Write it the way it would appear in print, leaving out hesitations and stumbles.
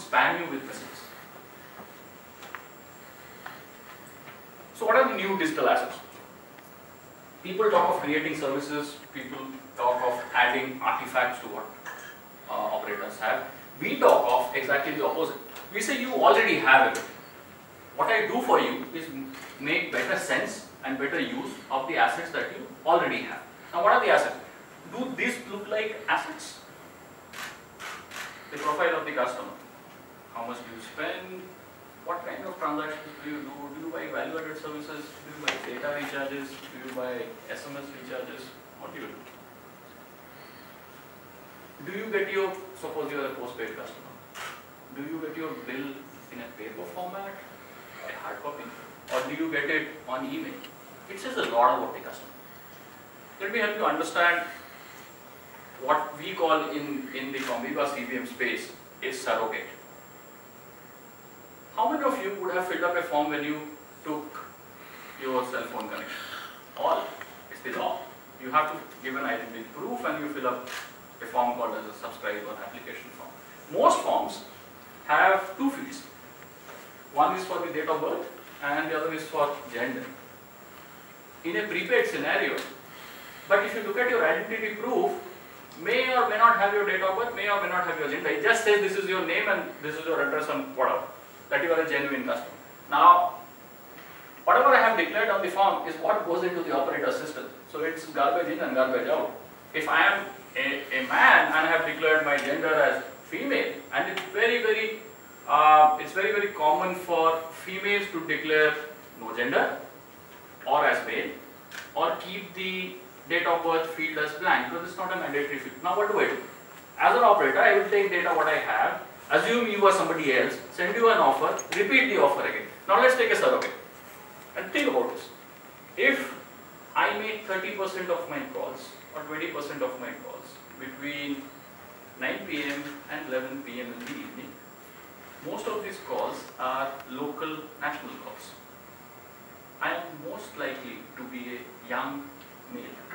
spam you with messages. So what are the new digital assets? People talk of creating services, people talk of adding artifacts to what operators have. We talk of exactly the opposite. We say you already have it. What I do for you is make better sense and better use of the assets that you already have. Now what are the assets? Do these look like assets? The profile of the customer. How much do you spend? What kind of transactions do you do? Do you buy value-added services? Do you buy data recharges? Do you buy SMS recharges? What do you do? Do you get your, suppose you are a postpaid customer, do you get your bill in a paper format, a hard copy, or do you get it on email? It says a lot about the customer. Let me help you understand what we call in the Comviva CVM space is surrogate. How many of you would have filled up a form when you took your cell phone connection? All. It's the law. You have to give an identity proof and you fill up a form called as a subscribe or application form. Most forms have two fields. One is for the date of birth and the other is for gender. In a prepaid scenario, but if you look at your identity proof, may or may not have your date of birth, may or may not have your gender. It just says this is your name and this is your address and whatever, that you are a genuine customer. Now, whatever I have declared on the form is what goes into the operator system. So it's garbage in and garbage out. If I am a man and I have declared my gender as female, and it's very common for females to declare no gender or as male or keep the date of birth field as blank because it's not a mandatory field. Now what do I do? As an operator, I will take data what I have, assume you are somebody else, send you an offer, repeat the offer again. Now let's take a surrogate and think about this. If I make 30% of my calls or 20% of my calls between 9 p.m. and 11 p.m. in the evening, most of these calls are local national calls. I am most likely to be a young male.